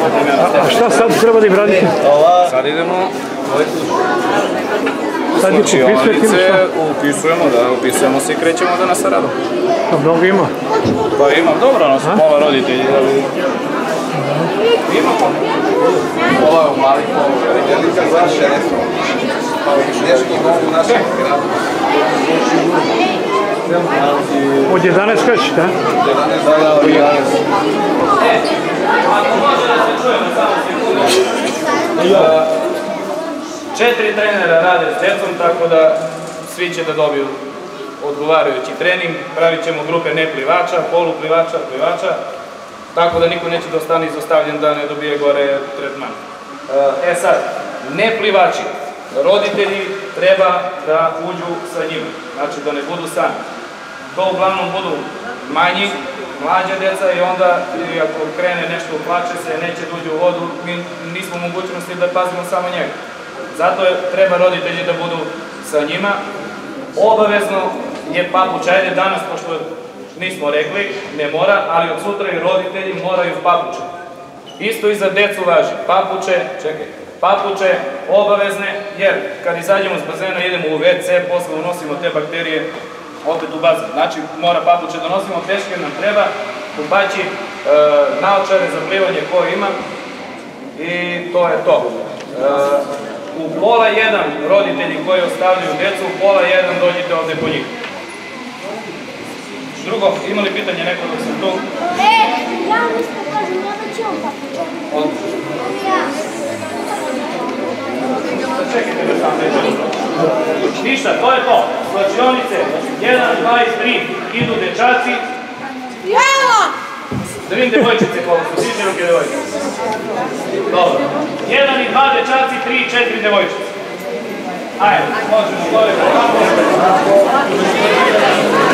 A šta sad treba da im radite? Sad idemo Sad je upisujemo se i krećemo danas sa radom. A mnogo ima? Pa imam, dobro, ono su pola roditelji. Imamo. Ovo je u malih velika zaše, nešto novu u našem gradu. Od 11 krećete, a? Da, od 11. Ako može da se čujemo, samo sekundu. 4 trenera rade s djecom, tako da svi će da dobiju odgovarajući trening. Pravit ćemo grupe neplivača, poluplivača, plivača, tako da niko neće da ostane izostavljen da ne dobije gore tretman. Sad, neplivači, roditelji treba da uđu sa njima, znači da ne budu sami. To uglavnom budu manji, mlađa deca i onda ako krene nešto plače se, neće da uđe u vodu, mi nismo u mogućnosti da pazimo samo njega. Zato treba roditelji da budu sa njima. Obavezno je papuč, ajde danas, pošto nismo rekli, ne mora, ali od sutra i roditelji moraju papuče. Isto i za decu važi. Papuče obavezne, jer kad izađemo s bazena idemo u WC, posle unosimo te bakterije opet u bazen. Znači mora papuče da nosimo, peške nam treba, kupaći, naočare za plivanje koje ima i to je to. U pola 1 roditelji koji ostavljaju djecu, u pola 1 dođite ovde po njih. Drugo, imali pitanje neko dok sam tu? Ja mislim da kažem, ja da će on papuče. Čekajte me sam nećemo. Ništa, to je to. Slačionice, 1, 2 i 3 idu dečaci. Evo! Da vidim devojčice koliko su, siđe ruke devojčice. Dobro. 1 i 2 dečaci, 3 i 4 devojčice. Ajde, možemo gore.